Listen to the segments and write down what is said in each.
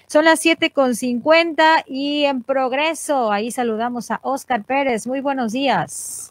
Son las 7:50 y en Progreso, ahí saludamos a Oscar Pérez. Muy buenos días.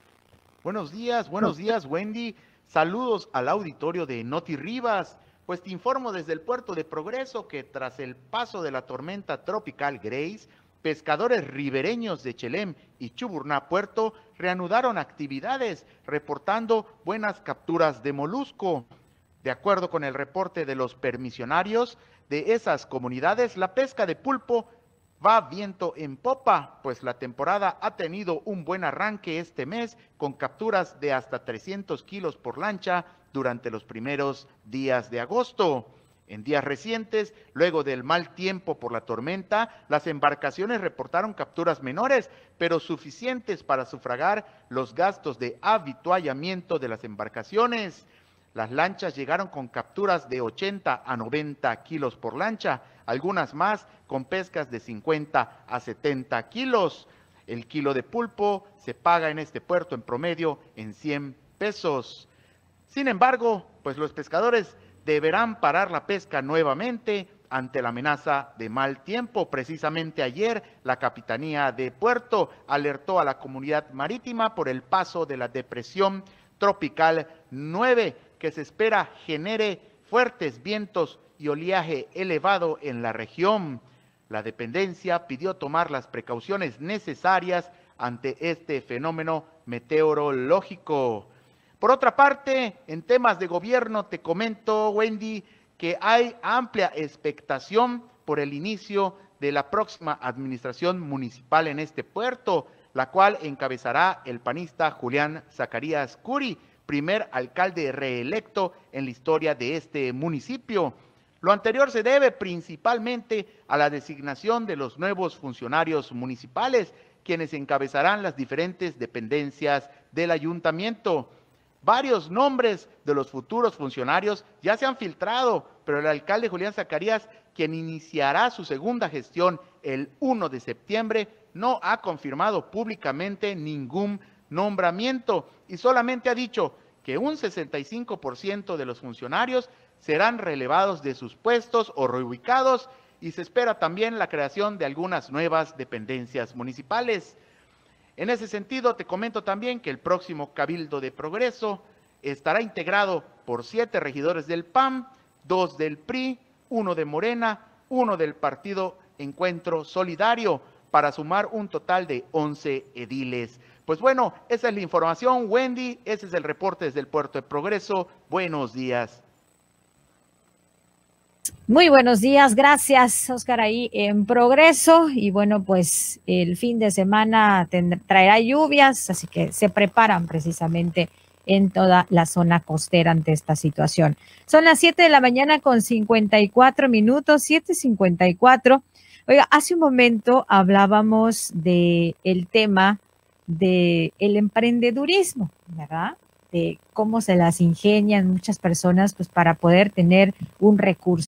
Buenos días, Wendy. Saludos al auditorio de Noti Rivas. Pues te informo desde el puerto de Progreso que tras el paso de la tormenta tropical Grace, pescadores ribereños de Chelem y Chuburná Puerto reanudaron actividades, reportando buenas capturas de molusco. De acuerdo con el reporte de los permisionarios de esas comunidades, la pesca de pulpo va viento en popa, pues la temporada ha tenido un buen arranque este mes con capturas de hasta 300 kilos por lancha durante los primeros días de agosto. En días recientes, luego del mal tiempo por la tormenta, las embarcaciones reportaron capturas menores, pero suficientes para sufragar los gastos de avituallamiento de las embarcaciones. Las lanchas llegaron con capturas de 80 a 90 kilos por lancha, algunas más con pescas de 50 a 70 kilos. El kilo de pulpo se paga en este puerto en promedio en 100 pesos. Sin embargo, pues los pescadores deberán parar la pesca nuevamente ante la amenaza de mal tiempo. Precisamente ayer, la Capitanía de Puerto alertó a la comunidad marítima por el paso de la depresión tropical 9, que se espera genere fuertes vientos y oleaje elevado en la región. La dependencia pidió tomar las precauciones necesarias ante este fenómeno meteorológico. Por otra parte, en temas de gobierno, te comento, Wendy, que hay amplia expectación por el inicio de la próxima administración municipal en este puerto, la cual encabezará el panista Julián Zacarías Curi, primer alcalde reelecto en la historia de este municipio. Lo anterior se debe principalmente a la designación de los nuevos funcionarios municipales, quienes encabezarán las diferentes dependencias del ayuntamiento. Varios nombres de los futuros funcionarios ya se han filtrado, pero el alcalde Julián Zacarías, quien iniciará su segunda gestión el 1 de septiembre, no ha confirmado públicamente ningún nombramiento y solamente ha dicho que un 65% de los funcionarios serán relevados de sus puestos o reubicados, y se espera también la creación de algunas nuevas dependencias municipales. En ese sentido, te comento también que el próximo Cabildo de Progreso estará integrado por 7 regidores del PAN, 2 del PRI, 1 de Morena, 1 del Partido Encuentro Solidario, para sumar un total de 11 ediles. Pues bueno, esa es la información, Wendy, ese es el reporte desde el Puerto de Progreso. Buenos días. Muy buenos días, gracias, Oscar, ahí en Progreso. Y bueno, pues el fin de semana traerá lluvias, así que se preparan precisamente en toda la zona costera ante esta situación. Son las 7 de la mañana con 54 minutos, 7:54. Oiga, hace un momento hablábamos del tema del emprendedurismo, ¿verdad? De cómo se las ingenian muchas personas pues para poder tener un recurso.